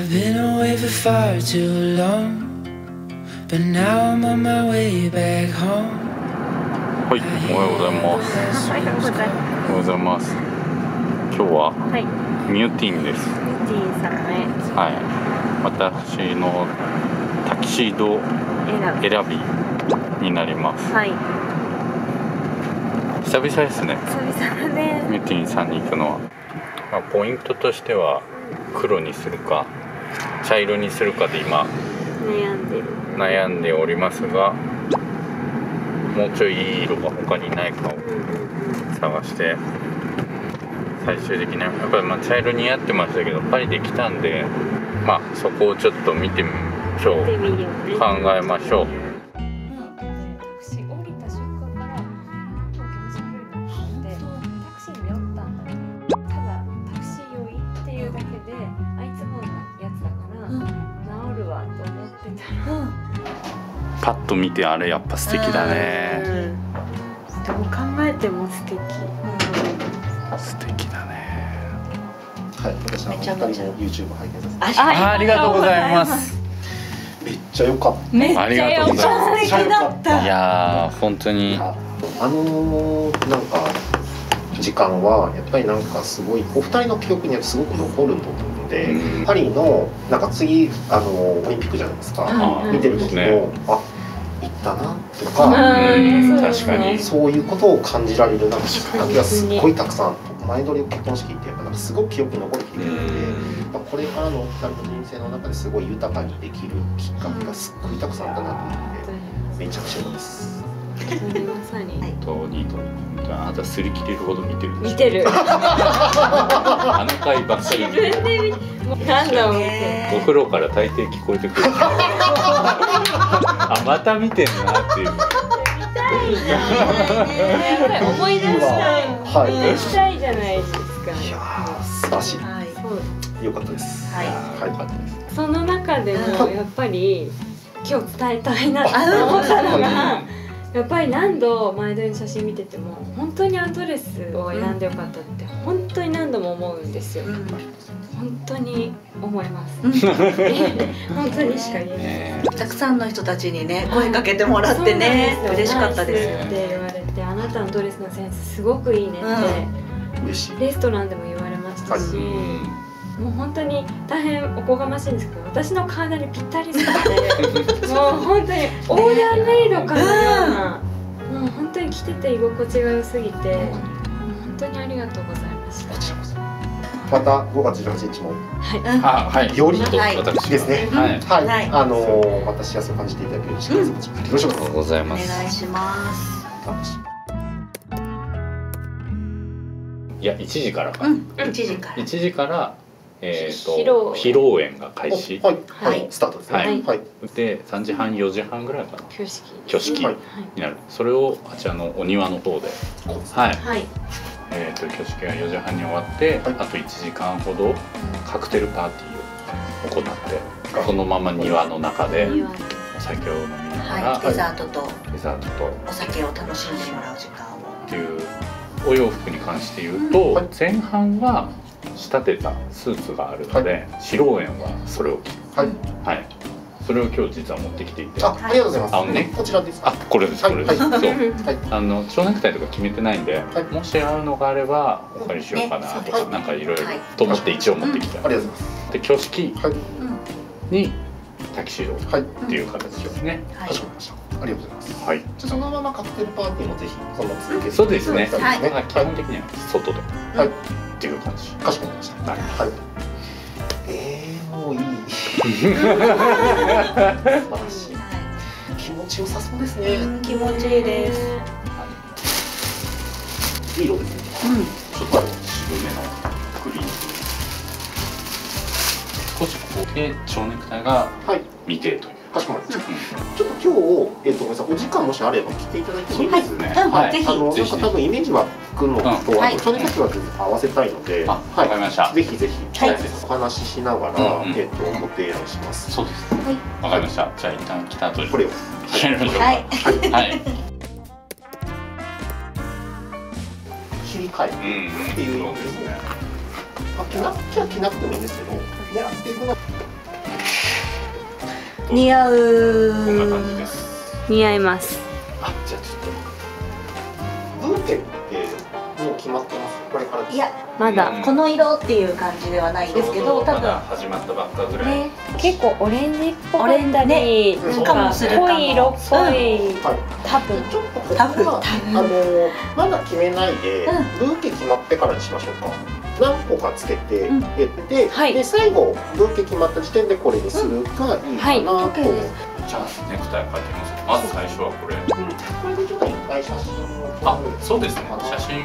I've been away for far too long, but now I'm on my way back home. はい、おはようございます。 おはようございます。 おはようございます。今日ははい。 ミューティンです。 ミューティンさんへはい。私のタキシード選びになります。 はい。 久々ですね。 久々だね。 ミューティンさんに行くのは、まあ、ポイントとしては黒にするか茶色にするかで今悩んでおりますが、もうちょいいい色が他にないかを探して、最終的にやっぱりまあ茶色似合ってましたけど、パリで来たんで、まあそこをちょっと見てみましょう。考えましょう。パッと見てあれやっぱ素敵だね。 どう考えても素敵。 素敵だね。 はい、私はお二人の YouTube 拝見させて。 ありがとうございます。 めっちゃ良かった。 めっちゃ良かった。 いやー本当になんか時間はやっぱりなんかすごいお二人の記憶にはすごく残ると思うので、パリのなんか次オリンピックじゃないですか。見てる時もあ行ったなとか、 確かにそういうことを感じられるなんかきっかけがすっごいたくさん。前撮り結婚式ってやっぱなんかすごく記憶に残る日なので、これからのお二人の人生の中ですごい豊かにできるきっかけがすっごいたくさんだなと思ってめちゃくちゃいいです。 まさに。 本当にあなた擦り切れるほど見てる。 見てる。 あの回ばっかり見てる。 何度も見てる。 お風呂から大抵聞こえてくる。あ、また見てんなっていう。 思い出したい。 はい。 したいじゃないですか。 いやー素晴らしい。良かったです。はい。良かったです。 その中でもやっぱり今日伝えたいなと思ったのが。やっぱり何度前撮りの写真見てても本当にアドレスを選んでよかったって本当に何度も思うんですよ。本当に思います。本当にしか言えない。 たくさんの人たちにね声かけてもらってね嬉しかったですよ。 って言われて、あなたのドレスのセンスすごくいいねってレストランでも言われましたし。もう本当に大変おこがましいんですけど、私の体にぴったりすぎてもう本当にオーダーメイドかのような、もう本当に着てて居心地が良すぎて、もう本当にありがとうございました。 こちらこそ。また5月18日もより私ですね。はい。また幸せを感じていただけるようにしてください。よろしくお願いします。 お願いします。 いや1時からか。 1時から。 披露宴が開始。 はい、スタートですね。はい。 で3時半4時半ぐらいかな。挙式になる。それをあちらのお庭の方で、はい。挙式が4時半に終わって、あと1時間ほどカクテルパーティーを行って、そのまま庭の中でお酒を飲みながらデザートとお酒を楽しんでもらう時間をっていうお洋服に関して言うと、前半は仕立てたスーツがあるので、披露宴はそれを着る。はい。それを今日実は持ってきていて。 ありがとうございます。こちらです。 これです。そう。蝶ネクタイとか決めてないんで、もし合うのがあればお借りしようかなとか、なんかいろいろと思って一応持ってきた。 ありがとうございます。 で、挙式にタキシードっていう形ですね。 かしこまりました。ありがとうございます。 はい。 そのままカクテルパーティーもぜひその続けて。 そうですね。基本的には外で。っていう感じ。 かしこまりました。はい。もういい。素晴らしい。気持ちよさそうですね。 気持ちいいです。 いい色ですね。 ちょっと渋めのグリーン。少しここで蝶ネクタイが未定という。 かしこまりました。ちょっと今日ごめんなさい、お時間もしあれば来ていただいてもいいですね。 はい。ぜひ。 なんか多分イメージはくのと、それだけは合わせたいので、 わかりました。 ぜひぜひお話ししながらご提案します。 そうです。わかりました。じゃあ一旦来た後にこれをやりましょうか。はい。 切り替えっていうのですね。着なくてもいいんですけど、やっていくの。 と似合う。 こんな感じです。 似合います。 あ、じゃあちょっとブーケってもう決まってます。これからです。 いや、 まだ、 この色っていう感じではないんですけど、多分まだ始まったばっかぐらい。 結構オレンジっぽかったり、なんか濃い色っぽい。多分ちょっとここはまだ決めないで、ブーケ決まってからにしましょうか。何個かつけてで最後ブーケ決まった時点でこれにするがいいかなと思って。 じゃあネクタイ描いてみます。まず最初はこれ。 これでちょっと一回写真を。 あ、そうですね。写真。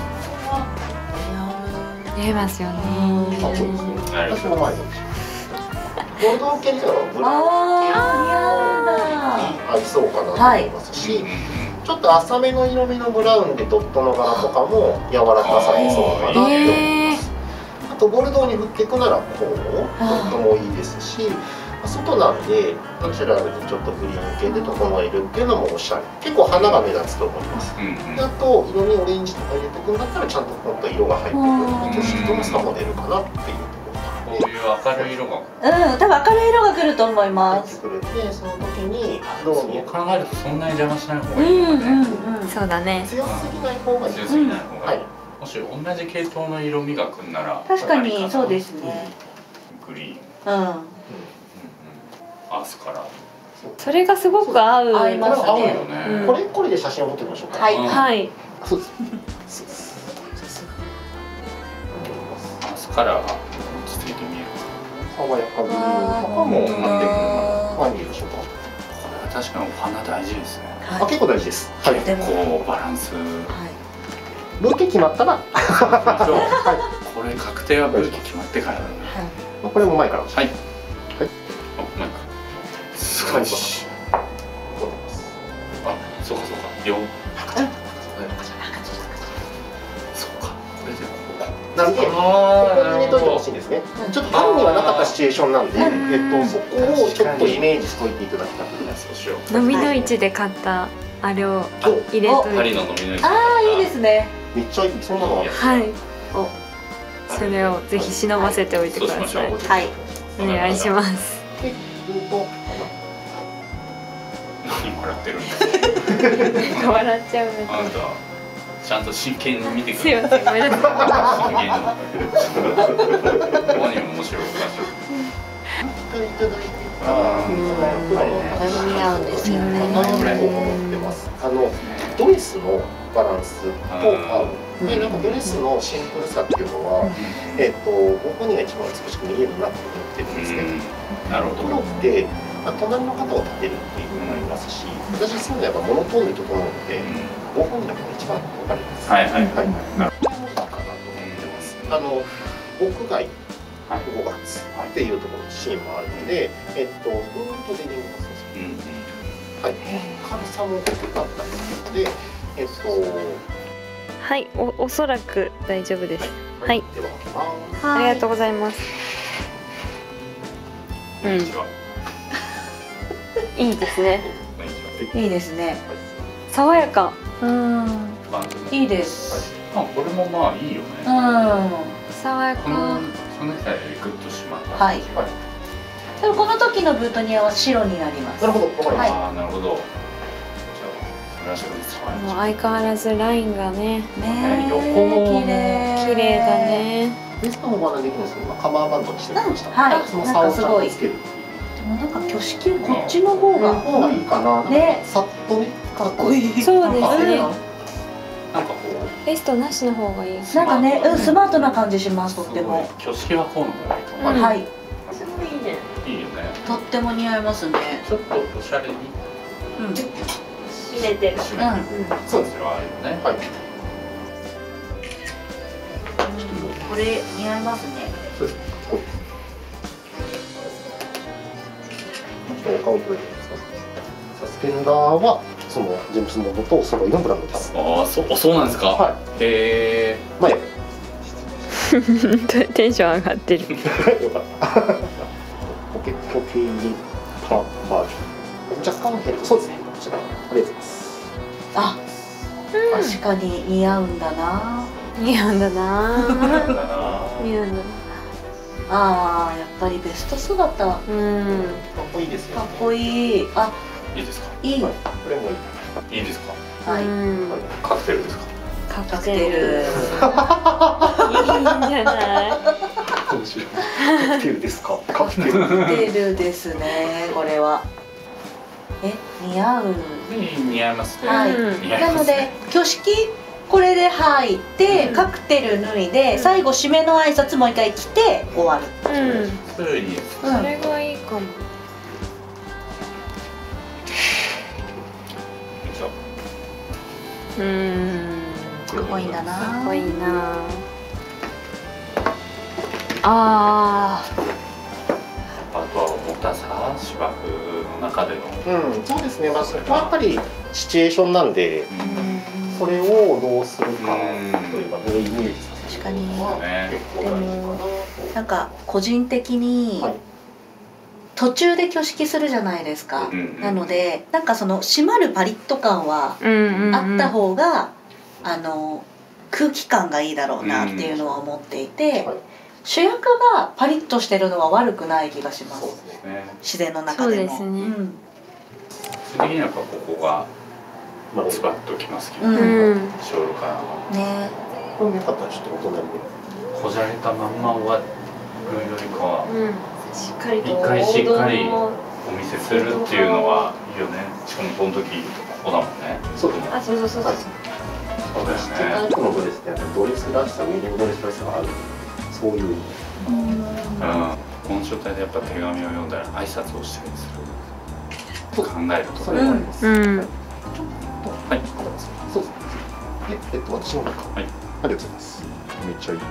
似合いますよね。 そうですね。私も前に。ゴールド系にはブラウン系合いそうかなと思いますし、ちょっと浅めの色味のブラウンでドットの柄とかも柔らかさにそうかなって思います。あとボルドーに振っていくならこうドットもいいですし。外なんでナチュラルにちょっとグリーン系で整えるっていうのもおしゃれ、結構花が目立つと思います。あと色味オレンジとか入れてくんだったらちゃんと本当色が入ってくると湿度も差も出るかなっていうところ。 こういう明るい色が多分明るい色が来ると思います。 入ってくるで、その時にどう見える考えるとそんなに邪魔しない方がいいよね。 そうだね。 強すぎない方がいい。 強すぎない方がいい。もし同じ系統の色味がくんなら確かにそうですね。 グリーン、アースカラー。 それがすごく合う。 合いますね。 これで写真を撮ってみましょうか。 はいはい。 そうです。 アースカラーが落ち着いて見える。 爽やかグリーンとかもなってくるかな。いいでしょうか。 これは確かにお花大事ですね。 あ、結構大事です。はい。 こうバランス。 ブーケ決まったら。 これ確定はブーケ決まってからだね。 これも前から。はい。はい。 あ、前から。すごい。あ、そうかそうか。4。そうか。これでこう。 なんで、ここに入れといてほしいんですね。ちょっと単にはなかったシチュエーションなんで、そこをちょっとイメージしといていただきたくて、そうしよう。 飲みの市で買ったあれを入れといて。 パリの飲みの市。 ああ、いいですね。 めっちゃいい。そんなの。 はい。それをぜひ忍ばせておいてください。 はい。 お願いします。 何笑ってるんですか。 笑っちゃう。 あなたちゃんと真剣に見てください。ごめんなさい。 真剣に。何面白いかし似合うんですよね。 ドレスのバランスと合う。で、なんかドレスのシンプルさっていうのは、ご本人が一番美しく見えるなと思ってるんですね。 なるほど。 黒って隣の方を立てるっていうのもありますし、私そういうのはやっぱモノトーンで整うので、ご本人が一番分かります。 はいはいはい。 なるほどかなと思ってます。屋外5月っていうところのシーンもあるので、ブートデニムがそうです。はい。軽さも低かったりするので、 はい、おそらく大丈夫です。はい。 では開けます。 ありがとうございます。いいですね。 いいですね。 爽やか。 いいです。 あ、これもまあいいよね。 爽やか。 このネクタイでグッとしまった。 はい。でもこの時のブートニアは白になります。 なるほど、わかりました。 なるほど。 もう相変わらずラインがね、 横も綺麗だね。 ベストもまだできるんですけど、カバーバンドにしてみました。 はい、 その差をちゃんとつける。 でもなんか挙式こっちの方がいいかな。ね、さっとね、 かっこいい。 そうですね。 なんかこうベストなしの方がいい。 なんかね、スマートな感じします。とっても。 挙式はこうの方がいいかも。 はい。 すごいいいね。 いいよね。 とっても似合いますね。 ちょっとおしゃれに。 締めてる。 そうですよ。 ね。 はい。 これ似合いますね。 そうです。お顔いただけますか。サスペンダーはそのジェームスモンドと揃いのブランドです。 ああ、そうなんですか。 はい。前。 テンション上がってる。 よかった。ポケット系にパーバージョン。若干ヘルト。そうですね。こちら。ありがとうございます。 あ、確かに似合うんだな。 似合うんだな。似合うんだな。 ああ、やっぱりベスト姿。 かっこいいですよ、 かっこいい。あ、 いいですか。 いい。 これもいい。 いいですか。 はい。 カクテルですか。 カクテル。いいんじゃない。 どうしよう。カクテルですか。カクテル。 カクテルですね。これは。似合う。 似合いますね。 はい。なので挙式これで入ってカクテル脱いで最後締めの挨拶もう一回来て終わる。 それいい。 それがいいかも。 かっこいいんだな。 かっこいいな。あとは重たさ、芝生の中での。 そうですね。まあそこはやっぱりシチュエーションなんで、それをどうするかというかどういうイメージさせるかは結構大事かなと。 なんか個人的に途中で挙式するじゃないですか。なのでなんかその締まるパリッと感はあった方が空気感がいいだろうなっていうのは思っていて、主役がパリッとしてるのは悪くない気がします。自然の中でも。 そうですね。 基本的にはやっぱここがスパッときますけど、ショールからね。 これもよかったらちょっとお隣で。 こじゃれたまんま終わるよりかは、 しっかりと一回しっかりお見せするっていうのはいいよね。しかもこの時ここだもんね。 そうですね。 あ、そうそうそうそう。 そうだよね。 タイプのドレスってドレスらしさ、ウェディングドレスらしさがある。そういう。 この状態でやっぱ手紙を読んだら挨拶をしたりする。考えると。 それはあります。 はい。 そうですね。私の中。はい。ありがとうございます。めっちゃいい。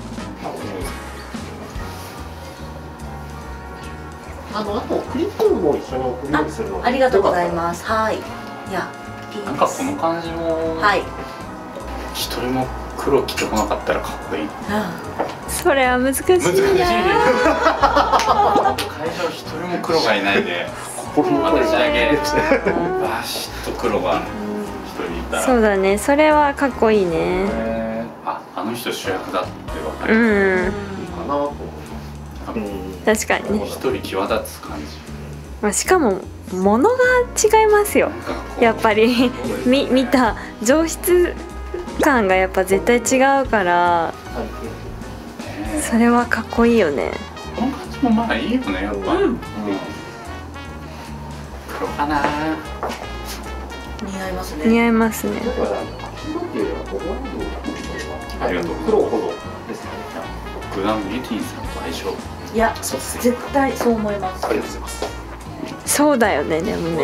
あとクリップも一緒に送るようにするの。 ありがとうございます。はい。いや、 なんかこの感じも。はい。一人も黒着てこなかったらかっこいい。 それは難しいな。 会場一人も黒がいないで、私だけバシッと黒が一人いたら。 そうだね。それはかっこいいね。 あの人主役だってわかる。 かなと。 確かにね。 一人際立つ感じ。 しかも物が違いますよ。やっぱり見た上質感がやっぱ絶対違うから、それはかっこいいよね。 この感じもまあいいよね、やっぱ。黒かな。 似合いますね。 似合いますね。 ありがとう。 黒ほどですね。 グランメティンさんと相性。 いや、絶対そう思います。 ありがとうございます。 そうだよね、でもね。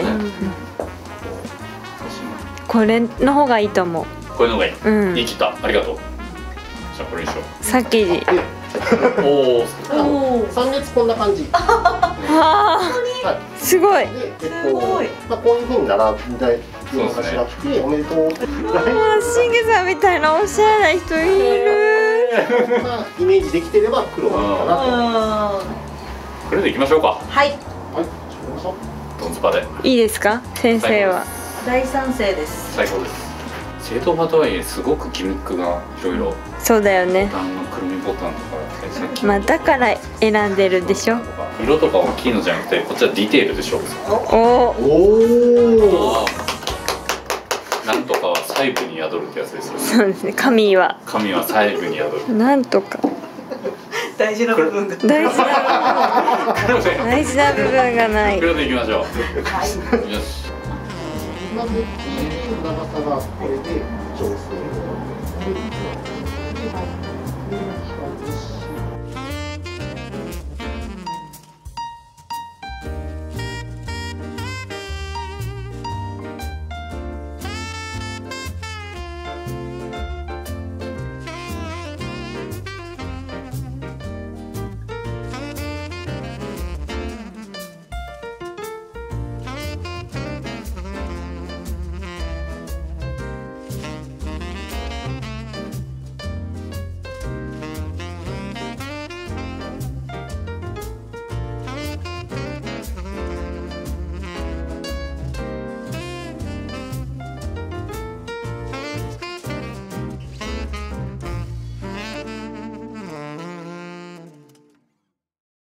これの方がいいと思う。 これの方がいい。言い切った。ありがとう。じゃあこれにしよう。 さっきじ。 おお。3列こんな感じ。 すごい。 まあこういう風に並んでようなしなくておめでとう。 シングさんみたいなおしゃれな人いる。 イメージできてれば黒がいいかなと。 これでいきましょうか。 はい。 はい。 ドンスパで。 いいですか、先生は。 大賛成です。 最高です。正統派とはいえすごくギミックがいろいろ。 そうだよね。 ボタンのくるみボタンとか。 まあだから選んでるでしょ。 色とか大きいのじゃなくて、こっちはディテールでしょ。 おお。なんとかは細部に宿るってやつですよね。 そうですね。神は細部に宿る。 なんとか。 大事な部分が。 大事な部分がない。 黒でいきましょう。よし。 長さがこれで調整。